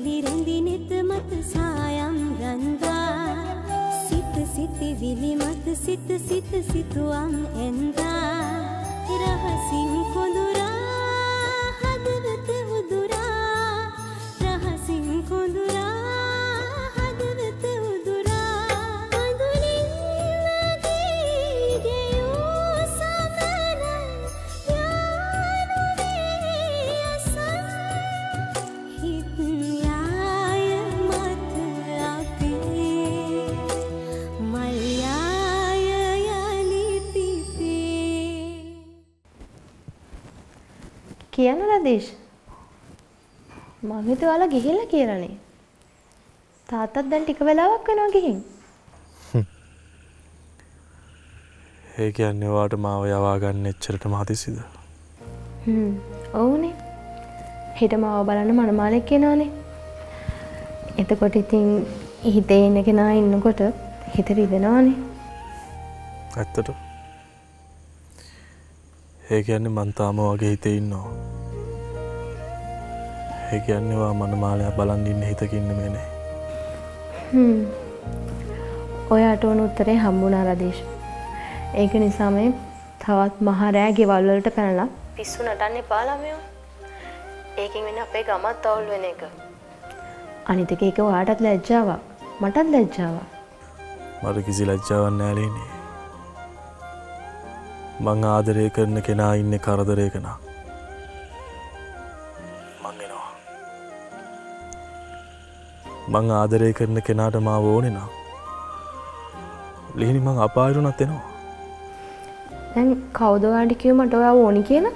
සිතුවිලි රැඳි නෙත මත සායම් ගන්දා සිත සිතවිලි මත සිත සිත සිතුවම් එන්දා රහසින් කොඳුරා හදවත උදුරා රහසින් කොඳුරා හදවත උදුරා අඳුරින් නදී ගෙයූ සමන යානුවේ අසන් හිත් යාය මත අපේ මල් යාය යලි පිපේ කියන්න රදීෂ් මම හිතුවා ගිහිල්ලා කියලානේ තාත්තත් දැන් ටික වෙලාවක් වෙනවා ගිහින් ඒ කියන්නේ ඔයාට මාව යවා ගන්න එච්චරටම හදිසිද ඔව්නේ හිත මාව බලන්න මනමාලෙක් කෙනානේ එතකොට ඉතින් හිතේ ඉන්න කෙනා ඉන්නකොට හිත රිදෙනවානේ ඇත්තට ඒ කියන්නේ මං තාම වගේ හිතේ ඉන්නවා ඒ කියන්නේ වා මනමාලයා බලන් ඉන්න හිතකින් නෙමෙයි නේ ඔයාට ඕන උත්තරේ හම්බුණා රදීෂ් ඒක නිසා මේ තවත් මහ රෑ ගෙවල් වලට පැනලා පිස්සු නටන්න එපා ළමයෝ ඒකෙන් වෙන්නේ අපේ ගමත් අවුල් වෙන එක අනිත් එක ඒක ඔයාටත් ලැජ්ජාවක් මටත් ලැජ්ජාවක් මට කිසි ලැජ්ජාවක් නෑ ලේනේ මං ආදරය කරන කෙනා ඉන්නේ කරදරයක නා මං එනවා මං ආදරය කරන කෙනාට මාව ඕනේ නා ලිහිණි මං අපායරුණත් එනවා දැන් කවුද ඔයාට කිව්ව මට ඔයාව ඕනි කියලා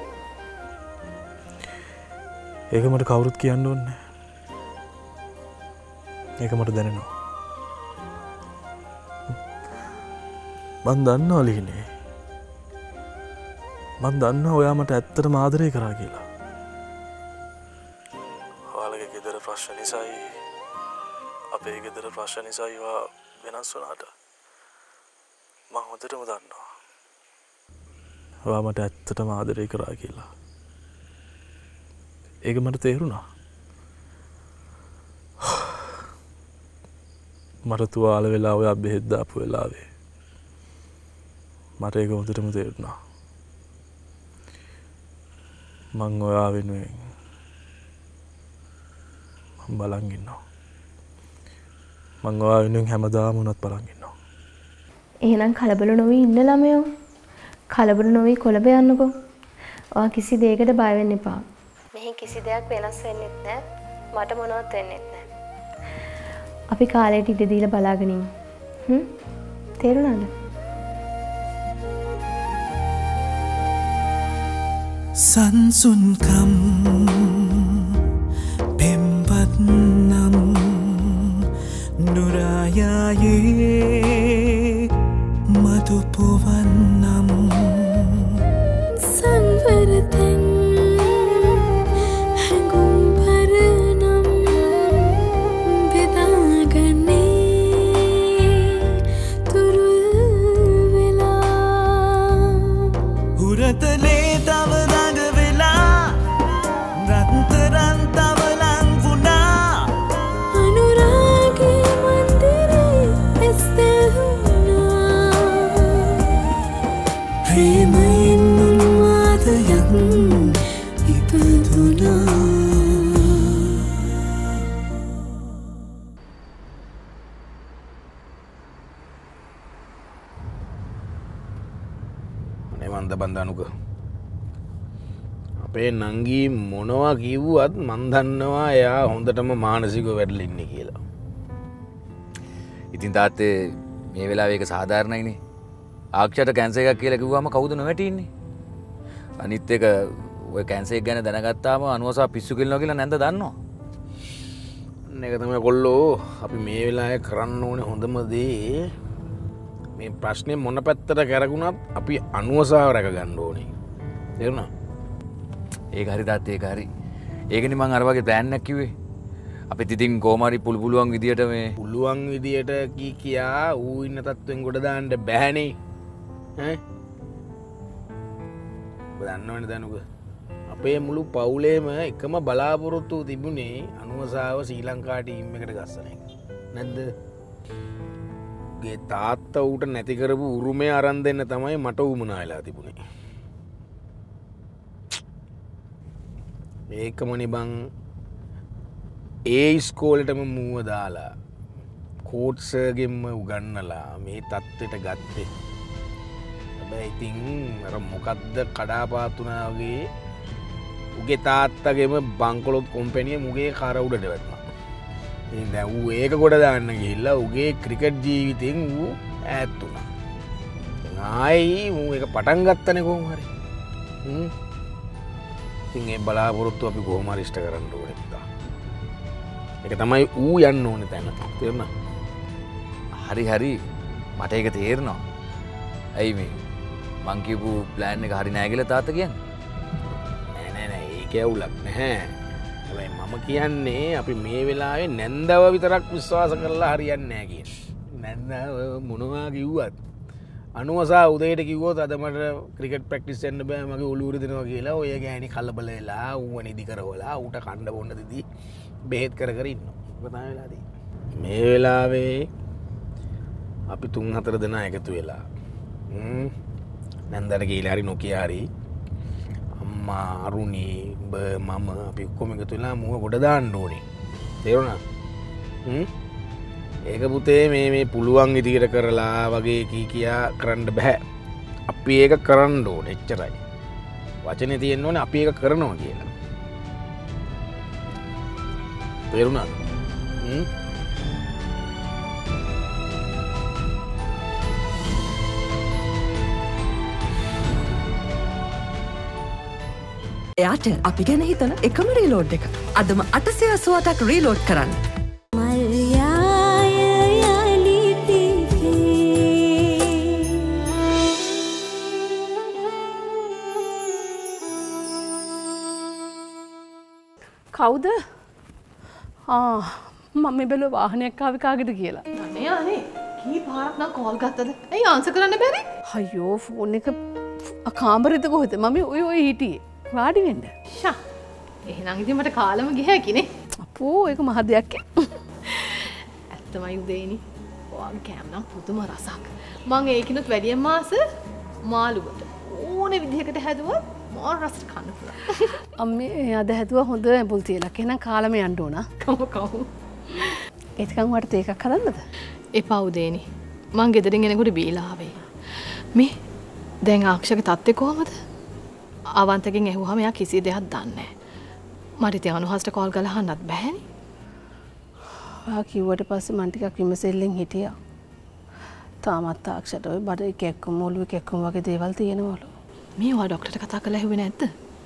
ඒක මට කවුරුත් කියන්න ඕනේ ඒක මට දැනෙනවා මං දන්නවා ලිහිණි මං දන්නවා ඔයා මට ඇත්තටම ආදරය කරා කියලා ඔයාලගේ ගෙදර ප්‍රශ්න නිසායි අපේ ගෙදර ප්‍රශ්න නිසායි ඔයා වෙනස් වුණාට මං හොඳටම දන්නවා ඔයා මට ඇත්තටම ආදරය කරා කියලා ඒක මට තේරුණා මට තුවාල වෙලා ඔයා බෙහෙත් දාපු වෙලාවේ මට ඒක හොඳටම තේරුණා මං ඔයා වෙනුවෙන් මං බලන් ඉන්නවා මං ඔයා වෙනුවෙන් හැමදාම උනත් බලන් ඉන්නවා එහෙනම් කලබල නොවී ඉන්න ළමයෝ කලබල නොවී කොළඹ යන්නකෝ ඔයා කිසි දෙයකට බය වෙන්න එපා මෙහි කිසි දෙයක් වෙනස් වෙන්නෙත් නෑ මට මොනවත් වෙන්නෙත් නෑ අපි කාලයට ඉඩ දීලා බලාගෙන ඉමු තේරුණාද සංසුන්කම් පෙම්පත් නම් නුරායායේ මතු පොවන්නම් සංවරතෙන් හැඟුම් පරනම් බෙදාගන්නේ තුරුල් වෙලා හුරතලේ තව දඟ වෙලා රත්තරන් තවලන් වුණා අනුරාගේ මන්දිරේ ඇස්තැහුණා ප්‍රේමයෙන් උන්මාදයක් ඉපදුණා මන්ද බන්ධනුක අපේ නංගී මොනවා කිව්වත් මන් දන්නවා එයා හොඳටම මානසිකව වැඩලා ඉන්නේ කියලා. ඉතින් තාත්තේ මේ වෙලාවේ ඒක සාධාරණයිනේ. ආක්ෂයට කැන්සර් එකක් කියලා කිව්වම කවුද නොවැටෙන්නේ? අනිත් එක ඔය කැන්සර් එක ගැන දැනගත්තාම අනුවසා පිස්සු කෙල්ලනවා කියලා නැන්ද දන්නවා. ඒක තමයි කොල්ලෝ අපි මේ වෙලාවේ කරන්න ඕනේ හොඳම දේ මේ ප්‍රශ්නේ මොන පැත්තට කරගුණත් අපි අනුවසාව රැක ගන්න ඕනේ. තේරුණා? ඒක හරි තාත්තේ ඒක හරි. ඒකනේ මං අර වගේ ප්ලෑන් එකක් කිව්වේ. අපිත් ඉතින් කොහොම හරි පුළුවන් විදියට මේ පුළුවන් විදියට කියා ඌ ඉන්න තත්ත්වෙන් ගොඩ දාන්න බෑනේ. ඈ? ඔබ දන්නවනේ දනුක. අපේ අපේ මුළු පවුලේම එකම බලාපොරොත්තු තිබුණේ අනුවසාව ශ්‍රී ලංකා ටීම් එකට ගස්සන එක. නැද්ද? ගේ තාත්තා ඌට නැති කරපු උරුමය අරන් දෙන්න තමයි මට උවමනා වෙලා තිබුණේ. ඒකමනේ බං ඒ ඉස්කෝලේටම මූව දාලා කෝට්ස්ගෙන්ම උගන්නලා මේ තත්ත්වයට ගත්තේ. හැබැයි ඉතින් අර මොකද්ද කඩාපාතුනා වගේ උගේ තාත්තගේම බංකොලොත් කොම්පැනිය මුගේ කර උඩට වැටුණා. ඉතින් දැන් ඌ ඒක කොට දාන්න ගිහිල්ලා උගේ ක්‍රිකට් ජීවිතෙන් ඌ ඈත් වුණා. ආයි ඌ ඒක පටන් ගත්තනේ කොහොම හරි. ඉතින් ඒ බලාපොරොත්තු අපි කොහොම හරි ඉෂ්ට කරන්න ඕනේ පුතා. ඒක තමයි ඌ යන්න ඕනේ තැන. තේරුණා? හරි හරි මට ඒක තේරෙනවා. ඇයි මේ මං කියපු ප්ලෑන් එක හරි නෑ කියලා තාත්තා කියන්නේ? නෑ ඒක ඇවුලක් නැහැ. හැබැයි මම කියන්නේ අපි මේ වෙලාවේ නැන්දව විතරක් විශ්වාස කරලා හරියන්නේ නැහැ කියන්නේ. නැන්දව මොනවා කිව්වත් අනුවසා උදේට කිව්වොත් අද මට ක්‍රිකට් ප්‍රැක්ටිස් යන්න බෑ මගේ ඔළුව උරිදෙනවා කියලා ඔය ගෑණි කලබල වෙලා ඌව නිදි කරවලා ඌට කණ්ඩ බොන්න දෙදී බෙහෙත් කර කර ඉන්නවා. ඒක තමයි වෙලා තියෙන්නේ. මේ වෙලාවේ අපි 3-4 දෙනා එකතු වෙලා නැන්දට කියලා හරි නොකිය හරි අම්මා අරුණි මම අපි ඔක්කොම එකතු වෙලා මුව ගොඩ දාන්න ඕනේ. තේරුණා? ඒක පුතේ මේ පුළුවන් ඉදිරියට කරලා වගේ කියා කරන්න බෑ. අපි ඒක කරන්න ඕනේ එච්චරයි. වචනේ තියෙන්න ඕනේ අපි ඒක කරනවා කියලා. තේරුණාද? එයාට අපි ගැන හිතන එකම රීලෝඩ් එක. අදම 888ක් රීලෝඩ් කරන්න. කවුද? මම මේ බැලුව වාහනයක් ආවේ කාගෙද කියලා. අනේ අනේ කී පාරක් නම් කෝල් ගත්තද? ඇයි ආන්සර් කරන්න බැරි? අයියෝ ෆෝන් එක කාමරෙද කොහෙද? මම ඔය හිටියේ. වාඩි වෙන්න. ෂා. එහෙනම් ඉතින් මට කාලම ගියහැකිනේ. අපෝ ඒක මහ දෙයක්. ඇත්තමයි උදේනි. ඔයාගේ කෑම නම් පුදුම රසක්. මං ඒකිනුත් වැඩියෙන් මාස මාළුවට ඕනේ විදිහකට හැදුවා මාර රසට කන්න පුළුවන්. අම්මේ අද හැදුවා හොඳ ඇඹුල් තියලක්. එහෙනම් කාලම යන්න ඕන. කවු. ඒකන් වට තේ එකක් හදන්නද? එපා උදේනි. මං ගෙදරින් එනකොට බීලා ආවේ. මේ දැන් ආක්ෂගේ තත්ත්වය කොහමද? අවන්තකින් ඇහුවම එයා කිසි දෙයක් දන්නේ නැහැ. මට ඉතින් අනුහස්ට කෝල් කරලා අහන්නත් බෑනේ. ඔයා කිව්වට පස්සේ මං ටිකක් විමසෙල්ලෙන් හිටියා. තාමත් ආක්ෂට ඔය බඩ එකක්ම ඔළුව එකක්ම වගේ දේවල් තියෙනවලු. මේ ඔයා ડોක්ටර්ට කතා කරලා ඇහුවේ නැද්ද?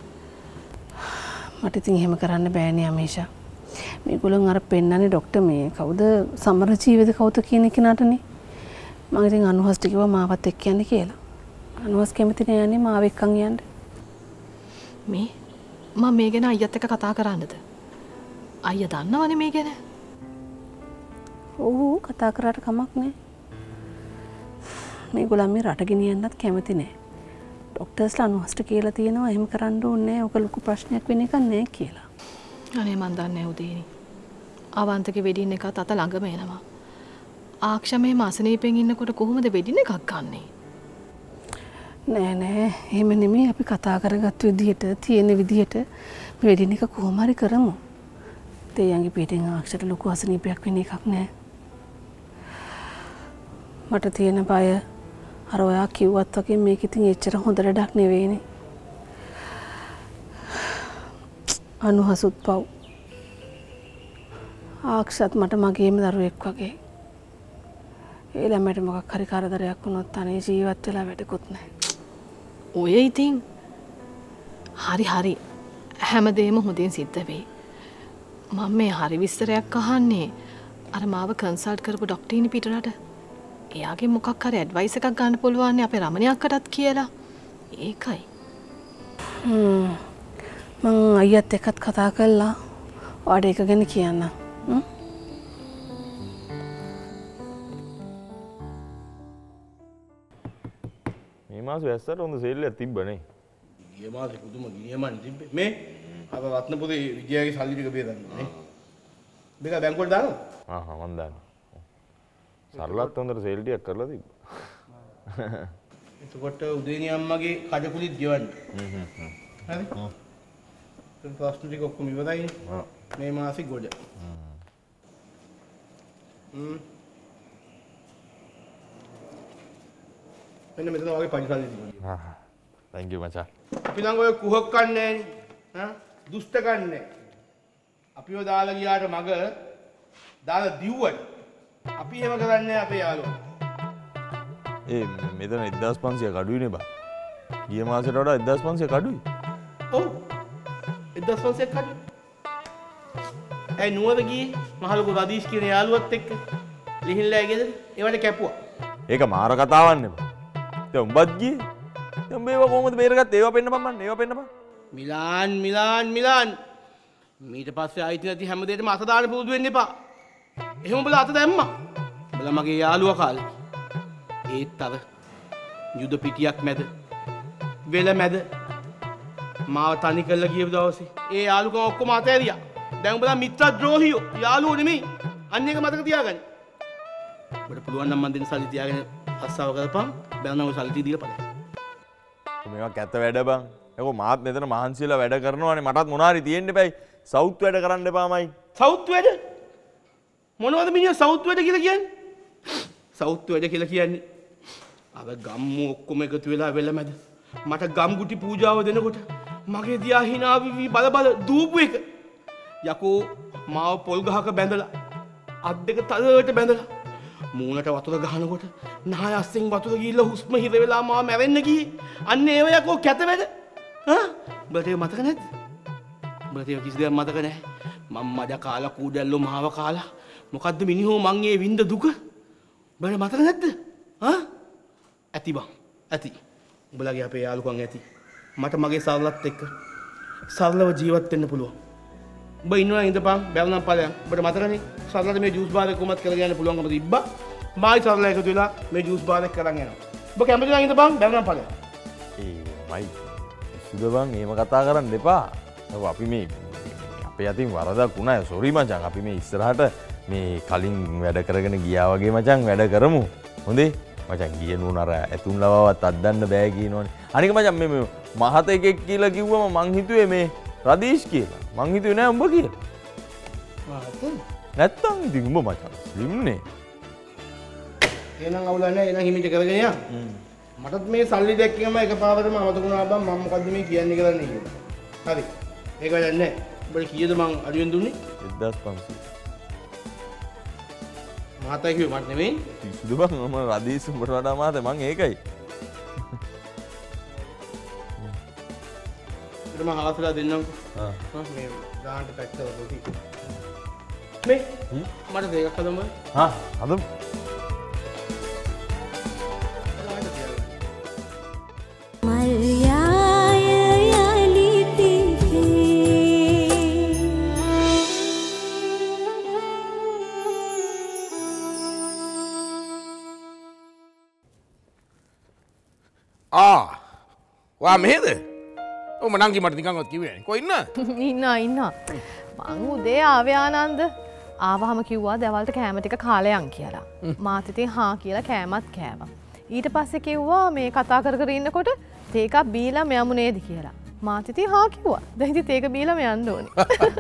මට ඉතින් එහෙම කරන්න බෑනේ අමීෂා. මේගොල්ලන් අර පෙන්නන්නේ ડોක්ටර් මේ කවුද සමර ජීවිත කවුද කියන කෙනාටනේ. මම ඉතින් අනුහස්ට කිව්වා මාවත් එක්ක යන්න කියලා. අනුහස් කැමති නෑ යන්නේ මාව එක්කන් යන්න. මේ මම මේ ගැන අයියත් එක්ක කතා කරන්නද? අයියා දන්නවනේ මේ ගැන. ඔව් කතා කරාට කමක් නෑ. මේගොල්ලන් මේ රට ගෙනියන්නත් කැමති නෑ. ડોක්ටර්ස්ලා අනුහස්ට කියලා තියෙනවා එහෙම කරන්න ඕනේ නෑ. ඔක ලොකු ප්‍රශ්නයක් වෙන එකක් නෑ කියලා. අනේ මන් දන්නේ නැහැ උදේනි. අවන්තගේ වෙඩින් එකත් අත ළඟම එනවා. ආක්ෂා මේ මාසනීපෙන් ඉන්නකොට කොහොමද වෙඩින් එකක් ගන්නෙ? නෑ එහෙම නෙමෙයි අපි කතා කරගත්තු විදිහට තියෙන විදිහට මේ වෙඩින් එක කොහොම හරි කරමු. තේයන්ගේ පිටින් ආක්ෂට ලොකු අසනීපයක් වෙන එකක් නෑ. මට තියෙන බය අර ඔයා කිව්වත් වගේ මේක ඉතින් එච්චර හොඳ ලඩක් නෙවෙයිනේ. අනුහසුත් පව්. ආක්ෂත් මට මගේම දරුවෙක් වගේ. ඒ ළමයට මොකක් හරි කරදරයක් වුණොත් අනේ ජීවත් වෙලා වැඩකුත් නැහැ. ඔය ඉතින් හරි හැමදේම හොඳින් සිද්ධ වෙයි. මම මේ හරි විස්තරයක් අහන්නේ අර මාව කන්සල්ට් කරපු ડોක්ටර් ඉනි පිටරට. එයාගේ මොකක් හරි ඇඩ්වයිස් එකක් ගන්න පුළුවන් අපේ රමණියක්කටත් කියලා. ඒකයි. මං අයියත් එක්කත් කතා කළා. ඔයාට ඒක ගැන කියන්න. මේ මාස වැස්සට හොඳ සේල් එකක් තිබ්බනේ. ගිය මාසේ පුදුම ගියමන් තිබ්බේ. මේ අප රත්නපුරේ විජයාගේ සල්ලි ටික බේරගන්න නේ. මේක බැංකුවට දානවා? මම දානවා. සරලත් හොඳට සේල් ටිකක් කරලා තිබ්බා. එතකොට උදේනි අම්මගේ කඩකුලිත් ගෙවන්න. හරි. දැන් ප්‍රශ්න ටික ඔක්කොම ඉවරයි. මේ මාසේ ගොඩ. මෙන්න මෙතන වගේ පරිසල්ලි තිබුණා. thank you මචං. අපි ළඟ ඔය කුහක් කන්නේ ඈ දුෂ්ට කන්නේ. අපිව දාලා ගියාට මග දාලා දිව්වට අපි එහෙම කරන්නේ අපේ යාළුවා. මෙතන 1500 කඩුයිනේ බා. ගිය මාසෙට වඩා 1500 කඩුයි. ඔව්. 1500 කඩුයි. ඒ නුවර ගියේ මහලොකු රදීෂ් කියන යාළුවත් එක්ක ලිහිල්ලා ගෙදර ඒවට කැපුවා. ඒක මාර කතාවක් නේ බා. දැන් උඹත් ගියේ. දැන් මේව කොහොමද බේරගත්තේ? ඒවා පෙන්නපන් මන්න. ඒවා පෙන්නපන්. මිලාන් මීට පස්සේ ආයිත් නැති හැම දෙයකම අත දාන්න පුරුදු වෙන්න එපා. එහෙම උඹලා අත දැම්මා. උඹලා මගේ යාළුවා කාලේ. ඒත් අර යුද පිටියක් මැද වෙල මැද මාව තනි කරලා ගිය දවසේ ඒ යාළුකම ඔක්කොම අතෑරියා. දැන් උඹලා මිත්‍ර ද්‍රෝහියෝ යාළුවෝ නෙමෙයි. අන්න එක මතක තියාගන්න. ඔබට පුළුවන් නම් මන් දෙන්න සල්ලි තියාගෙන අස්සාව කරපන්. බැලනවා සල්ලි දීලා බලන්න. මේවා කැත වැඩ බං. ඒකෝ මාත් මෙතන මහන්සියලා වැඩ කරනවානේ. මටත් මොනාරි තියෙන්න බෑයි. සවුත් වැඩ කරන්න එපාමයි. සවුත් වැඩ? මොනවද මිනිහා සවුත් වැඩ කියලා කියන්නේ? සවුත් වැඩ කියලා කියන්නේ අර ගම්මු ඔක්කොම එකතු වෙලා වෙලමැද මට ගම්ගුටි පූජාව දෙනකොට මගේ දිහා hina විවි බල දූපු එක. යකෝ මාව පොල් ගහක බැඳලා අත් දෙක තදට බැඳලා මූණට වතුර ගහනකොට නහය අස්සෙන් වතුර ගිහිල්ලා හුස්ම හිර වෙලා මාව මැරෙන්න ගියේ. අන්න ඒව යකෝ කැත වැඩ. උඹට ඒක මතක නැද්ද? උඹට ඒක කිසි දෙයක් මතක නැහැ. මම මඩ කාලා කූඩැල්ලෝ මාව කාලා මොකද්ද මිනිහෝ මං ඒ වින්ද දුක? උඹට මතක නැද්ද? ඇති බං. ඇති. උඹලගේ අපේ යාළුකම් ඇති. මට මගේ සරලත් එක්ක සරලව ජීවත් වෙන්න පුළුවන්. උඹ ඉන්නවා ඉඳපන් බැලනම් ඵලයන්. උඹට මතකනේ සරලට මේ ජූස් බාර් එක කොහොමද කරගෙන යන්න පුළුවන්කම තිබ්බා. මායි සරල එකතු වෙලා මේ ජූස් බාර් එක කරන් යනවා. උඹ කැමති නම් ඉඳපන් බැලනම් ඵලයන්. මයි සුද බං එහෙම කතා කරන්න එපා. අපි මේ අපේ අතින් වරදක් වුණා. සෝරි මචං. අපි මේ ඉස්සරහට මේ කලින් වැඩ කරගෙන ගියා වගේ මචං වැඩ කරමු. හොඳේ? මචං ගිය නුනර ඇතුන් ලවවත් අද්දන්න බෑ කියනවනේ. අනික මචං මේ මහත එකෙක් කියලා කිව්වම මං හිතුවේ මේ රදීෂ් කියලා. මං හිතුවේ නෑ උඹ කියලා. මහත? නැත්තම් ඉතින් උඹ මචං ලිම්නේ. එහෙනම් අවුල නැහැ. එහෙනම් හිමිට කරගෙන යන්න. මටත් මේ සල්ලි දැක්කම එකපාරටම අමතකුණා බං මම මොකද්ද මේ කියන්නේ කියලා නේ කියලා. හරි. ඒක වැඩක් නැහැ. උඹට කීයද මං අඩුවෙන් දුන්නේ? 1500. මහතා කිව්වේ මට නෙමෙයි. පිස්සුද බං මම රදීස් උඹට වඩා මහත මං ඒකයි. ඊට මම හාසලා දෙන්නම්කෝ. මේ ගානට පැක් කරලා පොඩි. මේ මට දෙකක් හදමු. හදමු. වා මෙහෙද? ඔව් මනංගි මට නිකන්වත් කිව්වේ නෑ. කොයි ඉන්න? ඉන්න. මං උදේ ආවේ ආනන්ද. ආවහම කිව්වා දවල්ට කෑම ටික කාලේ යන් කියලා. මාත් ඉතින් හා කියලා කෑමත් කෑවා. ඊට පස්සේ කිව්වා මේ කතා කර කර ඉන්නකොට තේකක් බීලා යමු නේද කියලා. මාත් ඉතින් හා කිව්වා. දැන් ඉතින් තේක බීලා යන්න ඕනේ.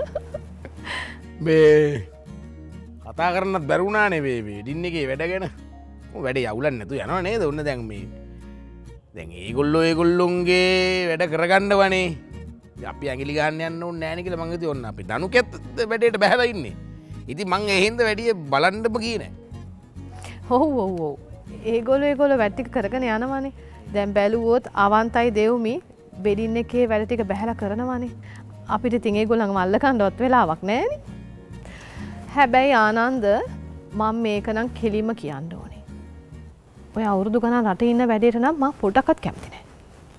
මේ කතා කරන්නත් බැරුණානේ මේ ඩින් එකේ වැඩ ගැන. වැඩේ යවුලක් නැතු යනවා නේද? ඔන්න දැන් මේ දැන් ඒගොල්ලොන්ගේ වැඩ කරගන්න වනේ. අපි ඇඟිලි ගන්න යන්න ඕනේ නෑනේ කියලා මං හිතුවේ. ඔන්න අපි දනුකෙත් වැඩේට බහැලා ඉන්නේ. ඉතින් මං එහෙන්ද වැඩිය බලන්නම ගියේ නෑ. ඔව්. ඒගොල්ලෝ වැඩ ටික කරගෙන යනවානේ. දැන් බැලුවොත් අවන්තයි දෙව්මි බෙඩින් එකේ වැඩ ටික බහැලා කරනවානේ. අපිට ඉතින් ඒගොල්ලන්ව අල්ල ගන්නවත් වෙලාවක් නෑනේ. හැබැයි ආනන්ද මම මේක නම් කෙලිම කියන්න ඕනේ. ඔය අවුරුදු ගණන් රටේ ඉන්න වැඩේට නම් මම පොඩ්ඩක්වත් කැමති නෑ.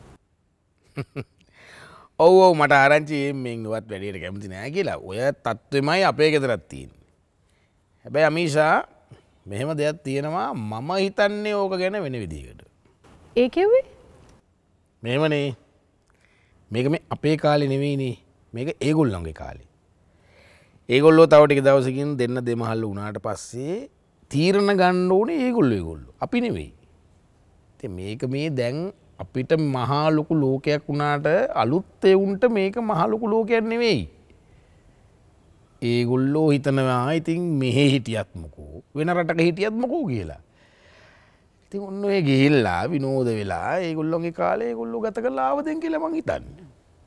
ඔව් මට ආරංචි මේවත් වැඩේට කැමති නෑ කියලා. ඔය තත්ත්වෙමයි අපේ ගෙදරත් තියෙන්නේ. හැබැයි අමීෂා මෙහෙම දෙයක් තියෙනවා මම හිතන්නේ ඕක ගැන වෙන විදිහකට. ඒ කිව්වේ? මෙහෙමනේ. මේක මේ අපේ කාලේ නෙවෙයිනේ. මේක ඒගොල්ලන්ගේ කාලේ. ඒගොල්ලෝ තව ටික දවසකින් දෙන්න දෙමහල් වුණාට පස්සේ තීරණ ගන්න ඕනේ ඒගොල්ලෝ. අපි නෙවෙයි. ඉතින් මේක මේ දැන් අපිට මහා ලොකු ලෝකයක් වුණාට අලුත් එවුන්ට මේක මහා ලොකු ලෝකයක් නෙවෙයි. ඒගොල්ලෝ හිතනවා ඉතින් මෙහෙ හිටියත් මොකෝ වෙන රටක හිටියත් මොකෝ කියලා. ඉතින් ඔන්න ඔය ගිහිල්ලා විනෝද වෙලා ඒගොල්ලෝගේ කාලේ ඒගොල්ලෝ ගත කරලා ආවදෙන් කියලා මං හිතන්නේ.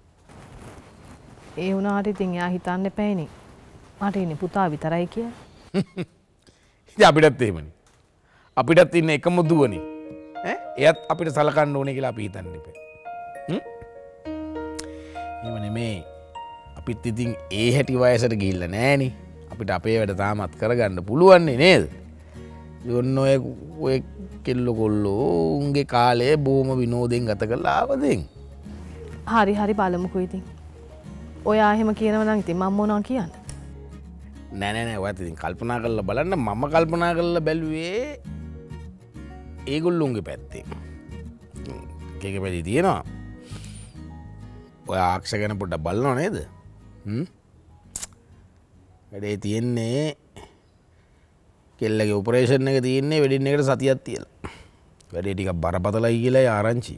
ඒ වුණාට ඉතින් එයා හිතන්න එපෑනේ. මට ඉන්නේ පුතා විතරයි කියලා. ඉතින් අපිටත් එහෙමනේ. අපිටත් ඉන්න එකම දුවනේ. එයත් අපිට සලකන්න ඕනේ කියලා අපි හිතන්න එපා. එහෙම නෙමේ. අපිත් ඉතින් ඒ හැටි වයසට ගිහිල්ලා නෑනේ. අපිට අපේ වැඩ තාමත් කරගන්න පුළුවන් නේද? ඔන්න ඔය කෙල්ලෝ කොල්ලෝ උන්ගේ කාලේ බොහොම විනෝදෙන් ගත කරලා ආවදෙන්. හරි බලමුකෝ ඉතින්. ඔයා එහෙම කියනවා නම් ඉතින් මම මොනවා කියන්නද? නෑ ඔයත් ඉතින් කල්පනා කරලා බලන්න. මම කල්පනා කරලා බැලුවේ ඒගොල්ලොන්ගේ පැත්තේ. කේක පැති තියෙනවා. ඔය ආක්ෂ ගැන පොඩ්ඩක් බලනවා නේද? වැඩේ තියෙන්නේ කෙල්ලගේ ඔපරේෂන් එක තියෙන්නේ වෙඩින් එකට සතියක් තියලා. වැඩේ ටිකක් බරපතලයි කියලා ආරංචි.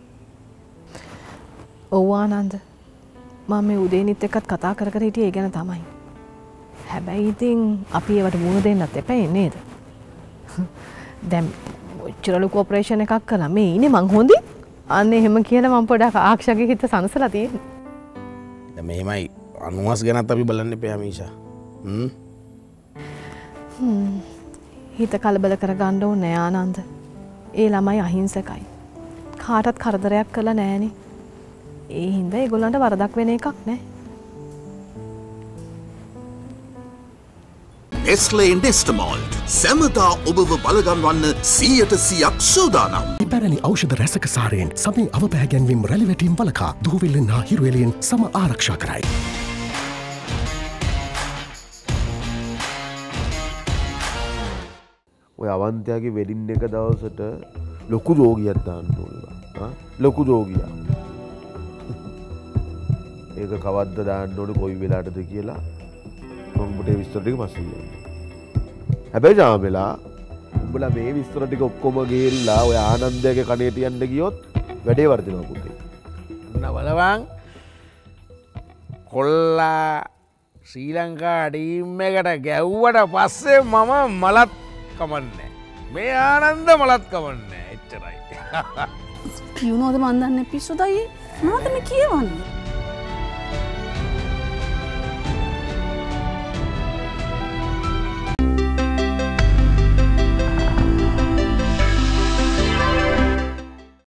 ඔව් ආනන්ද. මම මේ උදේනිත් එක්කත් කතා කර හිටියේ ඒ ගැන තමයි. හැබැයි ඉතින් අපි ඒවට මුණ දෙන්නත් එපා නේද? දැන් ඔච්චර ලොකු ඔපරේෂන් එකක් කළා මේ ඉන්නේ මං හොඳින්. අන්න එහෙම කියලා මම පොඩක් ආක්ෂගේ හිත සනසලා තියෙන්නේ. දැන් මෙහෙමයි අනුහස් ගැනත් අපි බලන්න එපා මීෂා. හිත කලබල කරගන්න ඕනේ ආනන්ද. ඒ ළමයි අහිංසකයි. කාටවත් කරදරයක් කළා නෑනේ. ඒ හින්දා ඒගොල්ලන්ට වරදක් වෙන එකක් නෑ. Nestle Nestamalt සැමදා ඔබව බලගන්වන්න 100%ක් සූදානම්. පැරණි ඖෂධ රැසක සාරයෙන් සමේ අවපැහැගැන්වීම් රැලිවැටීම් වලකා දුහුවිල්ලෙන් හා හිරුවෙලියෙන් සම ආරක්ෂා කරයි. ඔය අවන්තයාගේ වෙඩින් එක දවසට ලොකු රෝගියක් දාන්න ඕනේ. ලොකු රෝගියක්. ඒක කවද්ද දාන්න ඕනේ කොයි වෙලාවටද කියලා උඹට විස්තර ටික පස්සේ කියන්න. හැබැයි ජාමෙලා උඹලා මේ විස්තර ටික ඔක්කොම ගිහිල්ලා ඔය ආනන්දයාගේ කණේ තියන්න ගියොත් වැඩේ වර්ධිනවා පුතේ. නවලවන් කොල්ලා ශ්‍රී ලංකා ටීම් එකට ගැව්වට පස්සේ මම මලත් කමන්නේ. මේ ආනන්ද මලත් කමන්නේ. එච්චරයි. පියුනෝද මන් දන්නේ පිස්සුදයි. මොනවද මේ කියවන්නේ?